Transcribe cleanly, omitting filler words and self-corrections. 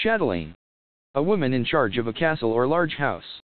Chatelaine. A woman in charge of a castle or large house.